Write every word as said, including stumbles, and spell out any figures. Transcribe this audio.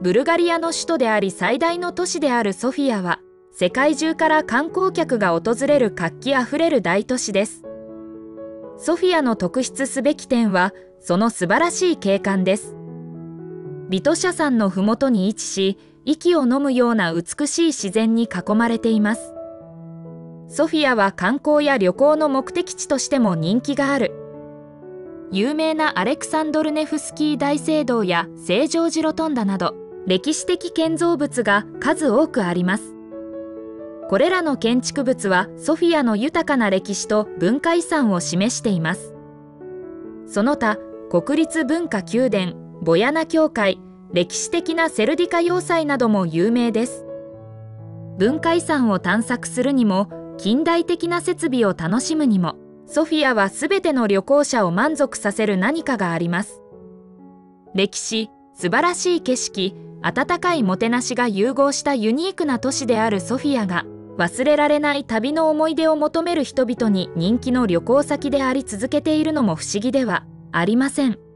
ブルガリアの首都であり最大の都市であるソフィアは、世界中から観光客が訪れる活気あふれる大都市です。ソフィアの特筆すべき点は、その素晴らしい景観です。ビトシャ山のふもとに位置し、息を飲むような美しい自然に囲まれています。ソフィアは観光や旅行の目的地としても人気がある。有名なアレクサンドルネフスキー大聖堂や聖ジョージロトンダなど、歴史的建造物が数多くあります。これらの建築物はソフィアの豊かな歴史と文化遺産を示しています。その他、国立文化宮殿、ボヤナ教会、歴史的なセルディカ要塞なども有名です。文化遺産を探索するにも、近代的な設備を楽しむにも、ソフィアはすべての旅行者を満足させる何かがあります。歴史、素晴らしい景色、温かいもてなしが融合したユニークな都市であるソフィアが、忘れられない旅の思い出を求める人々に人気の旅行先であり続けているのも不思議ではありません。